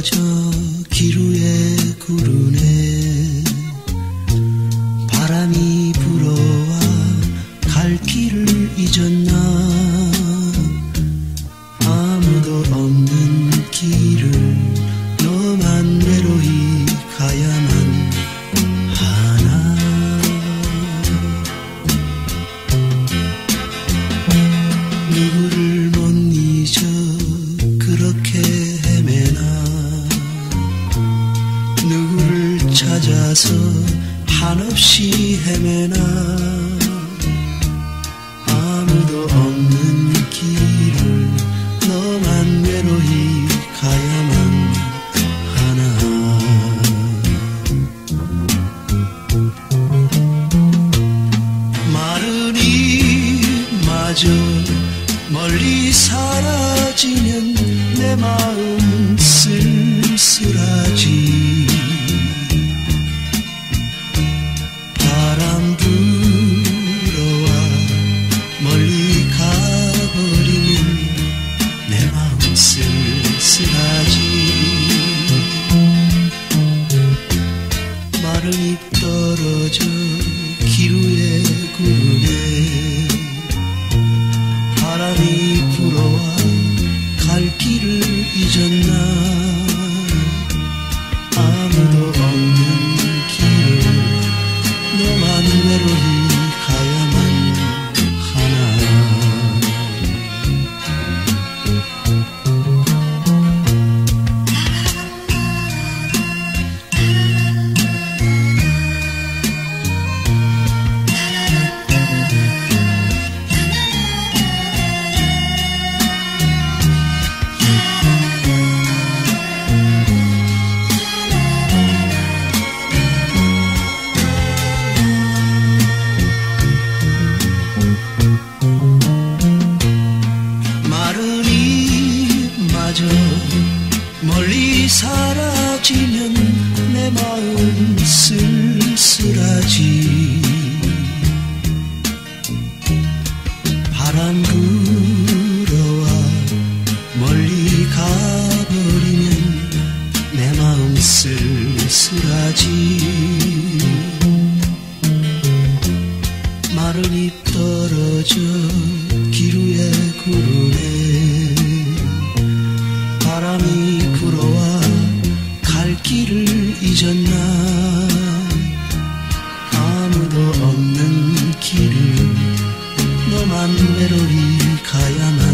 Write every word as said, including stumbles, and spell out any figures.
떨어져 기루에 구르네. 바람이 불어와 갈 길을 잊었나. 아무도 없는 길을 너만 외로이 가야만 하나. 누구를 못 잊어 그렇게 헤매나. 누구를 찾아서 한없이 헤매나. 아무도 없는 길을 너만 외로이 가야만 하나. 마른 잎마저 멀리 사라지면 내 마음 쓸쓸하지. 바람 불어와 멀리 가버리면 내 마음 쓸쓸하지. 마른 잎 떨어져 기루에 구르네. 바람이 불어와 갈 길을 잊었나. 아무도 없는 길을 너만 외로이 가야만 하나. 마른 잎마저 멀리 사라지면 내 마음 쓸쓸하지. 바람 불어와 멀리 가버리면 내 마음 쓸쓸하지. 마른 잎 떨어져 기루에 구르네. 바람이 불어와 갈 길을 잊었나. 아무도 없는 길을 너만 외로이 가야만